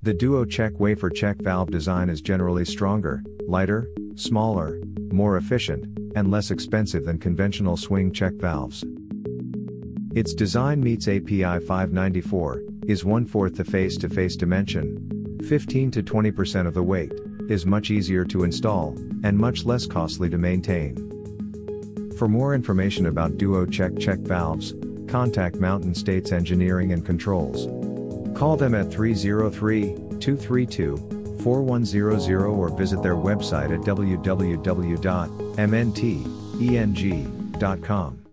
The Duo-Chek wafer check valve design is generally stronger, lighter, smaller, more efficient, and less expensive than conventional swing check valves. Its design meets API 594, is 1/4 the face-to-face dimension, 15 to 20% of the weight, is much easier to install, and much less costly to maintain. For more information about Duo-Chek check valves, contact Mountain States Engineering and Controls. Call them at 303-232-4100 or visit their website at www.mnteng.com.